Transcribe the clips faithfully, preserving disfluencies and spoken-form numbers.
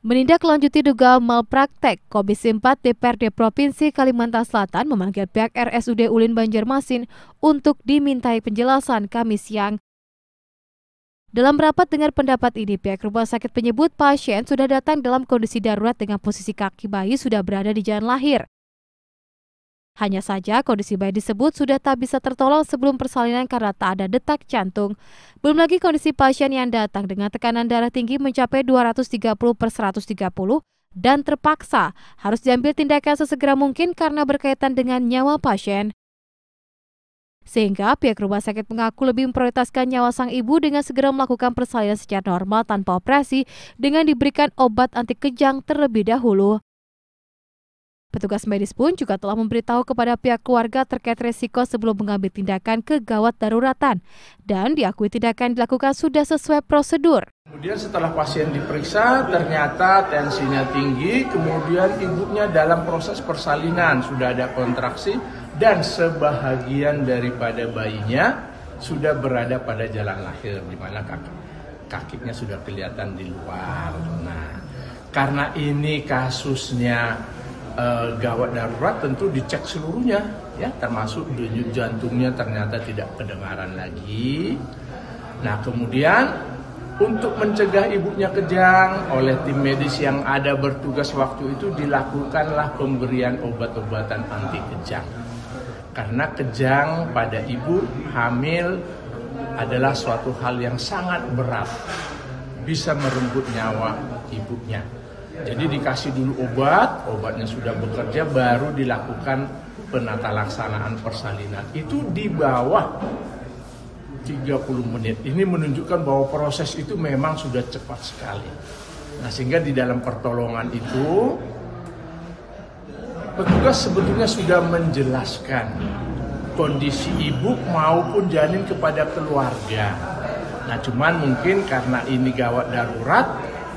Menindaklanjuti dugaan malpraktek, Komisi empat D P R D Provinsi Kalimantan Selatan memanggil pihak R S U D Ulin Banjarmasin untuk dimintai penjelasan Kamis siang. Dalam rapat dengar pendapat ini, pihak rumah sakit menyebut pasien sudah datang dalam kondisi darurat dengan posisi kaki bayi sudah berada di jalan lahir. Hanya saja kondisi bayi disebut sudah tak bisa tertolong sebelum persalinan karena tak ada detak jantung. Belum lagi kondisi pasien yang datang dengan tekanan darah tinggi mencapai dua ratus tiga puluh per seratus tiga puluh dan terpaksa harus diambil tindakan sesegera mungkin karena berkaitan dengan nyawa pasien. Sehingga pihak rumah sakit mengaku lebih memprioritaskan nyawa sang ibu dengan segera melakukan persalinan secara normal tanpa operasi dengan diberikan obat anti kejang terlebih dahulu. Petugas medis pun juga telah memberitahu kepada pihak keluarga terkait resiko sebelum mengambil tindakan kegawat daruratan dan diakui tindakan dilakukan sudah sesuai prosedur. Kemudian setelah pasien diperiksa ternyata tensinya tinggi, kemudian ibunya dalam proses persalinan sudah ada kontraksi dan sebahagian daripada bayinya sudah berada pada jalan lahir di mana kaki, kakinya sudah kelihatan di luar. Nah, karena ini kasusnya Uh, gawat darurat tentu dicek seluruhnya ya, termasuk denyut jantungnya ternyata tidak kedengaran lagi. Nah, kemudian untuk mencegah ibunya kejang oleh tim medis yang ada bertugas waktu itu dilakukanlah pemberian obat-obatan anti kejang. Karena kejang pada ibu hamil adalah suatu hal yang sangat berat, bisa merenggut nyawa ibunya. Jadi dikasih dulu obat, obatnya sudah bekerja, baru dilakukan penata laksanaan persalinan. Itu di bawah tiga puluh menit. Ini menunjukkan bahwa proses itu memang sudah cepat sekali. Nah, sehingga di dalam pertolongan itu, petugas sebetulnya sudah menjelaskan kondisi ibu maupun janin kepada keluarga. Nah, cuman mungkin karena ini gawat darurat,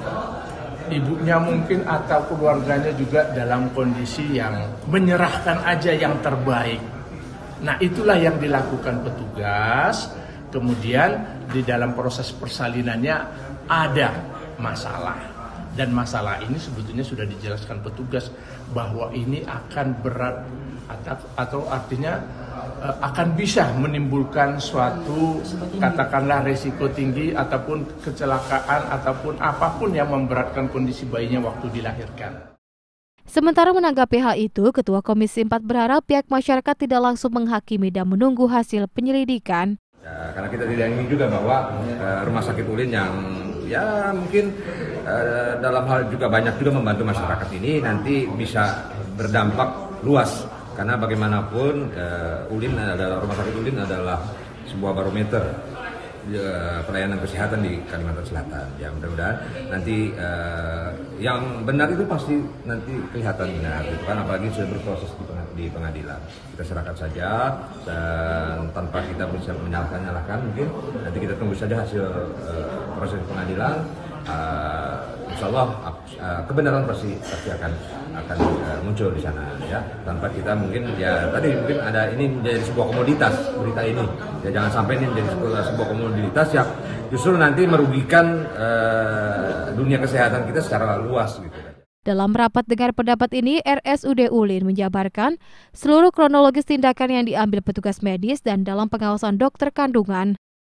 ibunya mungkin atau keluarganya juga dalam kondisi yang menyerahkan aja yang terbaik. Nah, itulah yang dilakukan petugas. Kemudian di dalam proses persalinannya ada masalah. Dan masalah ini sebetulnya sudah dijelaskan petugas bahwa ini akan berat atau, atau artinya akan bisa menimbulkan suatu katakanlah resiko tinggi ataupun kecelakaan ataupun apapun yang memberatkan kondisi bayinya waktu dilahirkan. Sementara menanggapi hal itu, Ketua Komisi empat berharap pihak masyarakat tidak langsung menghakimi dan menunggu hasil penyelidikan. Ya, karena kita tidak ingin juga bahwa uh, rumah sakit Ulin yang ya mungkin uh, dalam hal juga banyak juga membantu masyarakat ini nanti bisa berdampak luas. Karena bagaimanapun uh, Ulin adalah rumah sakit Ulin adalah sebuah barometer uh, pelayanan kesehatan di Kalimantan Selatan. Ya, mudah-mudahan nanti uh, yang benar itu pasti nanti kelihatan benar, gitu kan? Apalagi sudah berproses di, peng di pengadilan. Kita serahkan saja dan tanpa kita bisa menyalahkan-nyalahkan, mungkin nanti kita tunggu saja hasil uh, proses pengadilan. Uh, Insya Allah uh, kebenaran pasti pasti akan akan uh, muncul di sana ya, tanpa kita mungkin ya tadi mungkin ada ini menjadi sebuah komoditas berita ini ya, jangan sampai ini menjadi sebuah, sebuah komoditas yang justru nanti merugikan uh, dunia kesehatan kita secara luas gitu. Dalam rapat dengar pendapat ini, R S U D Ulin menjabarkan seluruh kronologis tindakan yang diambil petugas medis dan dalam pengawasan dokter kandungan.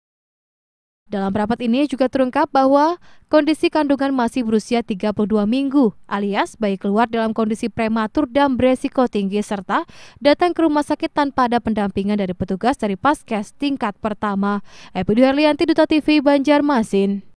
Dalam rapat ini juga terungkap bahwa kondisi kandungan masih berusia tiga puluh dua minggu, alias bayi keluar dalam kondisi prematur dan beresiko tinggi serta datang ke rumah sakit tanpa ada pendampingan dari petugas dari Paskes tingkat pertama. Epi Duharlianti, Duta T V, Banjarmasin.